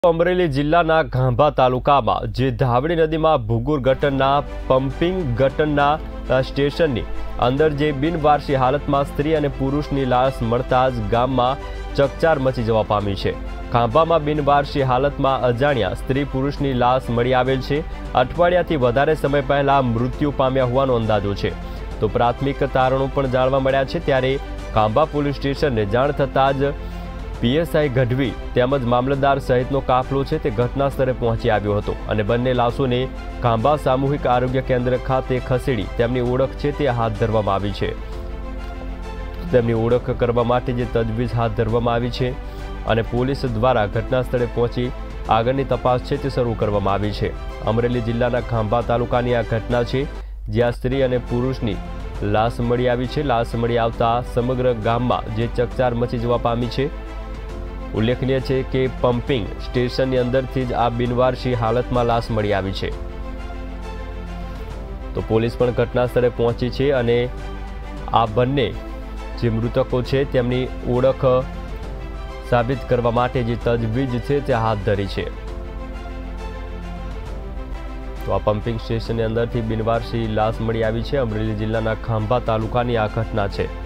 અમરેલી જિલ્લાના ખાંભા તાલુકામાં જે ધાવડી નદીમાં ભૂગુર ગટરના પમ્પિંગ ગટરના સ્ટેશનની અંદર જે બિનવારસી હાલતમાં સ્ત્રી અને પુરુષની લાશ મળતા જ ગામમાં ચકચાર મચી જવા પામી છે। ખાંભામાં બિનવારસી હાલતમાં અજાણ્યા સ્ત્રી પુરુષની લાશ મળી આવેલ છે। અઠવાડિયાથી વધારે સમય પહેલા મૃત્યુ પામ્યા હોવાનો અંદાજો છે। તો પ્રાથમિક તારણો પણ જાણવા મળ્યા છે। ત્યારે ખાંભા પોલીસ સ્ટેશનને જાણ થતાં જ પીએસઆઈ ગઢવી તેમજ મામલતદાર સહિતનો કાફલો છે તે ઘટના સ્થળે પહોંચી આવ્યો હતો અને બંને લાશોને ખાંભા સામૂહિક આરોગ્ય કેન્દ્ર ખાતે ખસેડી તેમની ઓળખ છે તે હાથ ધરવામાં આવી છે। તેમની ઓળખ કરવા માટે જે તજવીજ હાથ ધરવામાં આવી છે અને પોલીસ દ્વારા ઘટના સ્થળે પહોંચી આગળની તપાસ છે તે શરૂ કરવામાં આવી છે। અમરેલી જિલ્લાના ખાંભા તાલુકાની આ ઘટના છે, જ્યાં સ્ત્રી અને પુરુષની લાશ મળી આવી છે। લાશ મળી આવતા સમગ્ર ગામમાં જે ચકચાર મચી જવા પામી છે। ઉલ્લેખનીય છે કે પમ્પિંગ સ્ટેશનની અંદરથી જ આ બિનવારસી હાલતમાં લાશ મળી આવી છે। તો પોલીસ પણ ઘટના સ્થળે પહોંચી છે અને આ બંને જે મૃતકો છે તેમની ઓળખ સાબિત કરવા માટે જે તજવીજ છે તે હાથ ધરી છે। તો આ પમ્પિંગ સ્ટેશનની અંદરથી બિનવારસી લાશ મળી આવી છે। અમરેલી જિલ્લાના ખાંભા તાલુકાની આ ઘટના છે।